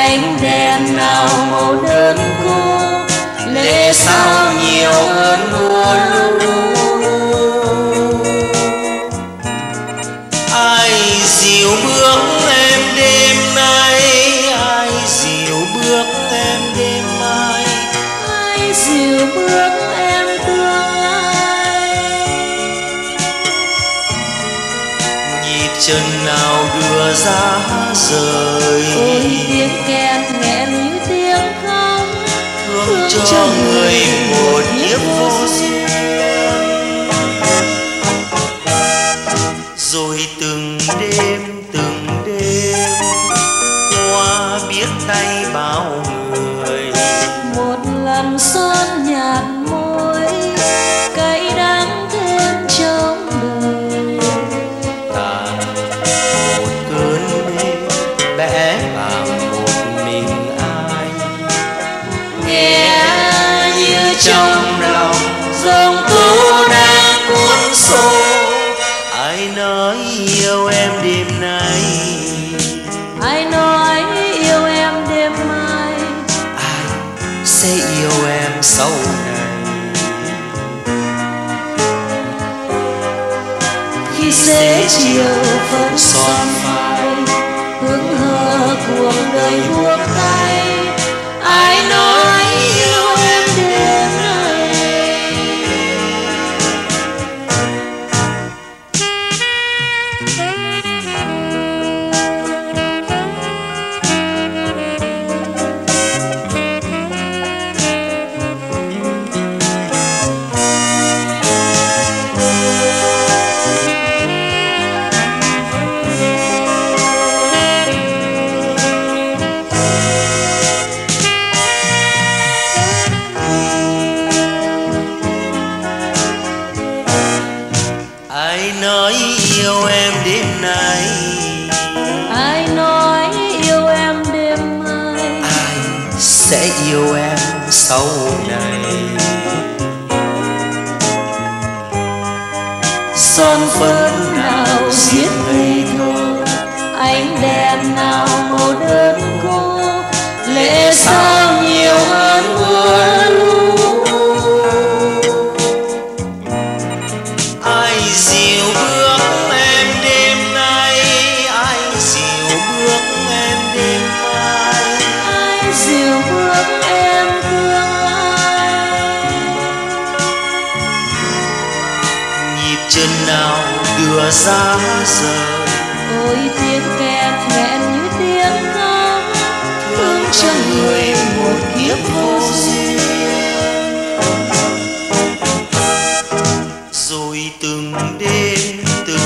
ánh đèn nào màu đơn cô, lệ sao nhiều hơn mưa lũ. Ai dìu bước em đêm nay, ai dìu bước em đêm mai, Ai dìu bước em tương lai. nhịp chân nào đưa ra rời, Ôi tiếng kèn nghẹn như tiếng khóc, thương cho người một kiếp vô duyên. Rồi từng đêm qua biết tay bao người, một lần son nhạt môi, cay đắng thêm trong đời. tàn một cơn đêm bé bàng một mình ai, Nghe như trong lòng dòng tố đang cuốn xô. ai nói yêu em đêm nay, Ai nói yêu em đêm mai, ai sẽ yêu em sau này. khi xế chiều vẫn son phai, hững hờ cuộc đời buông tay. Ai nói yêu em đêm nay. Ai nói yêu em đêm nay, Ai nói yêu em đêm mai, ai sẽ yêu em sau này. son phấn nào giết ngây thơ, ánh đèn nào màu đơn cô, lệ sao nhiều hơn mưa lũ. Ai dìu bước em đêm nay, ai dìu bước em đêm mai, Ai dìu bước em tương lai. nhịp chân nào đưa ra rời, Ôi tiếng kèn nghẹn như tiếng khóc, thương cho người một kiếp vô duyên. rồi từng đêm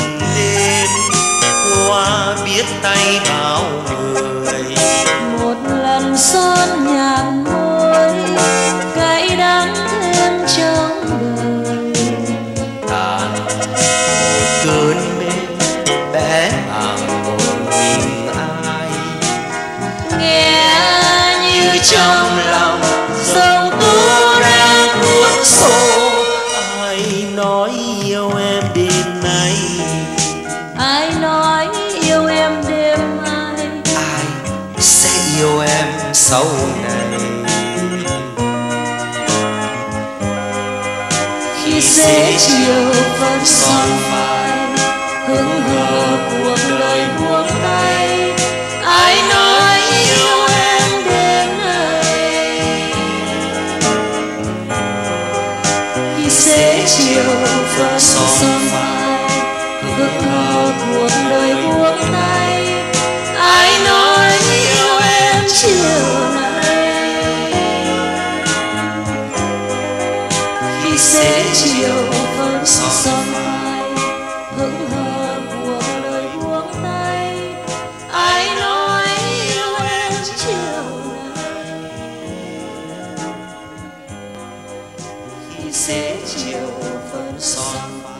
qua biết tay bao người, Một lần son nhạt môi, cay đắng thêm trong đời. tàn một cơn đêm bé bàng một mình ai, Nghe như trong lòng dòng tố đang cuốn xô. ai nói yêu em đêm nay, Ai nói yêu em đêm mai, ai sẽ yêu em sau này. khi xế chiều vẫn son phai, hững hờ cuộc đời buông tay. Ai nói yêu em đêm nay, khi xế chiều vẫn son phai, hững hờ cuộc đời buông tay. Ai nói yêu em chiều nay, khi xế chiều vẫn son phai, hững hờ cuộc đời buông tay. Ai nói yêu em chiều nay, khi xế chiều vẫn son phai.